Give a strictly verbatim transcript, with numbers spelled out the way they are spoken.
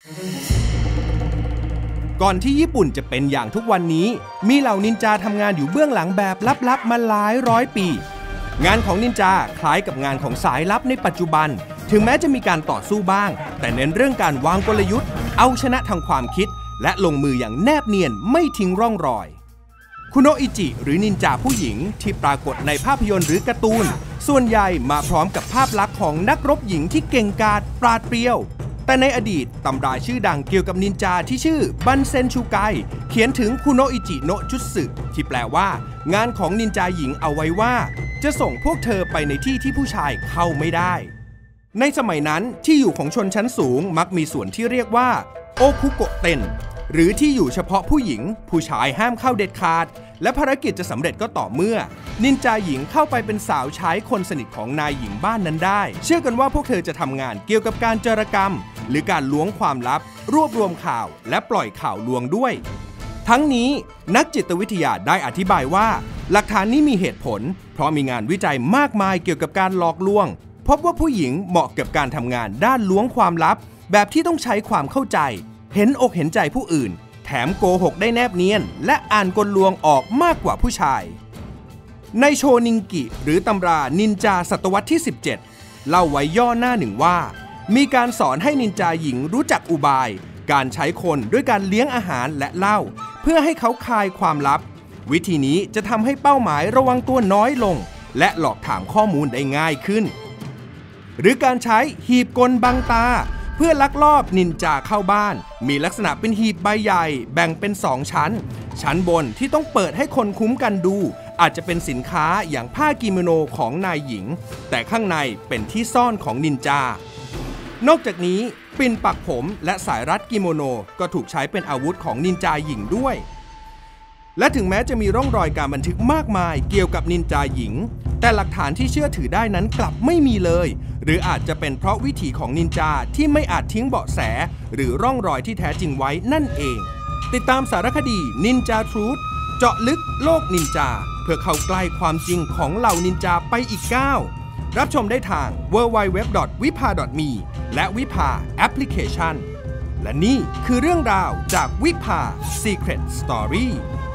ก่อนที่ญี่ปุ่นจะเป็นอย่างทุกวันนี้มีเหล่านินจาทำงานอยู่เบื้องหลังแบบลับๆมาหลายร้อยปีงานของนินจาคล้ายกับงานของสายลับในปัจจุบันถึงแม้จะมีการต่อสู้บ้างแต่เน้นเรื่องการวางกลยุทธ์เอาชนะทางความคิดและลงมืออย่างแนบเนียนไม่ทิ้งร่องรอยคุโนะอิจิหรือนินจาผู้หญิงที่ปรากฏในภาพยนตร์หรือการ์ตูนส่วนใหญ่มาพร้อมกับภาพลักษณ์ของนักรบหญิงที่เก่งกาจปราดเปรียวแต่ในอดีตตำราชื่อดังเกี่ยวกับนินจาที่ชื่อบันเซนชูไกเขียนถึงคุโนะอิจิโนะจุตสึที่แปลว่างานของนินจาหญิงเอาไว้ว่าจะส่งพวกเธอไปในที่ที่ผู้ชายเข้าไม่ได้ในสมัยนั้นที่อยู่ของชนชั้นสูงมักมีส่วนที่เรียกว่าโอคุโกเต็นหรือที่อยู่เฉพาะผู้หญิงผู้ชายห้ามเข้าเด็ดขาดและภารกิจจะสำเร็จก็ต่อเมื่อนินจาหญิงเข้าไปเป็นสาวใช้คนสนิทของนายหญิงบ้านนั้นได้เชื่อกันว่าพวกเธอจะทำงานเกี่ยวกับการจารกรรมหรือการล้วงความลับรวบรวมข่าวและปล่อยข่าวลวงด้วยทั้งนี้นักจิตวิทยาได้อธิบายว่าหลักฐานนี้มีเหตุผลเพราะมีงานวิจัยมากมายเกี่ยวกับการหลอกลวงพบว่าผู้หญิงเหมาะกับการทำงานด้านล้วงความลับแบบที่ต้องใช้ความเข้าใจเห็นอกเห็นใจผู้อื่นแถมโกหกได้แนบเนียนและอ่านกลลวงออกมากกว่าผู้ชายในโชนิงกิหรือตำรานินจาศตวรรษที่สิบเจ็ดเล่าไว้ย่อหน้าหนึ่งว่ามีการสอนให้นินจาหญิงรู้จักอุบายการใช้คนด้วยการเลี้ยงอาหารและเหล้าเพื่อให้เขาคลายความลับวิธีนี้จะทำให้เป้าหมายระวังตัวน้อยลงและหลอกถามข้อมูลได้ง่ายขึ้นหรือการใช้หีบกลบังตาเพื่อลักลอบนินจาเข้าบ้านมีลักษณะเป็นหีบใบใหญ่แบ่งเป็นสองชั้นชั้นบนที่ต้องเปิดให้คนคุ้มกันดูอาจจะเป็นสินค้าอย่างผ้ากิโมโนของนายหญิงแต่ข้างในเป็นที่ซ่อนของนินจานอกจากนี้ปิ่นปักผมและสายรัดกิโมโนก็ถูกใช้เป็นอาวุธของนินจาหญิงด้วยและถึงแม้จะมีร่องรอยการบันทึกมากมายเกี่ยวกับนินจาหญิงแต่หลักฐานที่เชื่อถือได้นั้นกลับไม่มีเลยหรืออาจจะเป็นเพราะวิถีของนินจาที่ไม่อาจทิ้งเบาะแสหรือร่องรอยที่แท้จริงไว้นั่นเองติดตามสารคดีนินจาทรูธเจาะลึกโลกนินจาเพื่อเข้าใกล้ความจริงของเหล่านินจาไปอีกก้าวรับชมได้ทาง ดับเบิลยู ดับเบิลยู ดับเบิลยู ดอท วิภา ดอท มี และวิภาแอปพลิเคชันและนี่คือเรื่องราวจากวิภา Secret Story